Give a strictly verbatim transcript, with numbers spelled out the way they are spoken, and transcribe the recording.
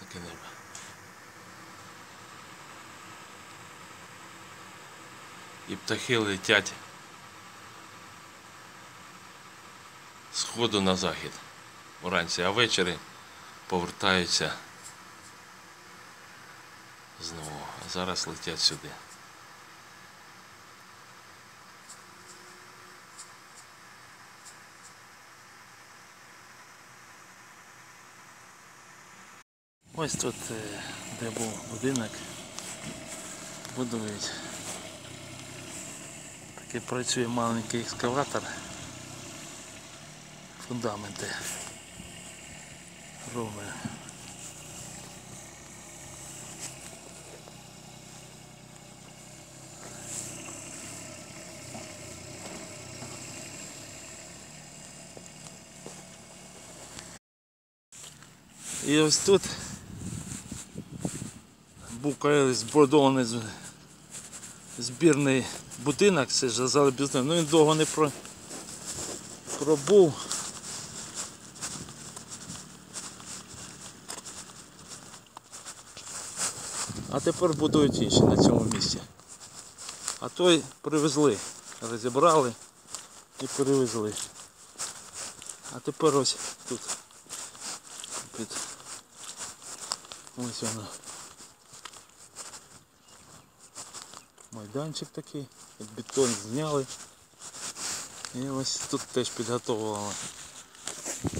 яке небо. І птахи летять з сходу на захід вранці, а ввечері повертаються знову. А зараз летять сюди. Ось тут, де був будинок, будують. Такий працює маленький екскаватор. Фундаменти робить. І ось тут був колись збудований збірний будинок, це ж залебізний, ну він довго не про... пробув. А тепер будують інші на цьому місці. А той привезли, розібрали і перевезли. А тепер ось тут під ось воно. Майданчик такий, бетон зняли. І ось тут теж підготовували.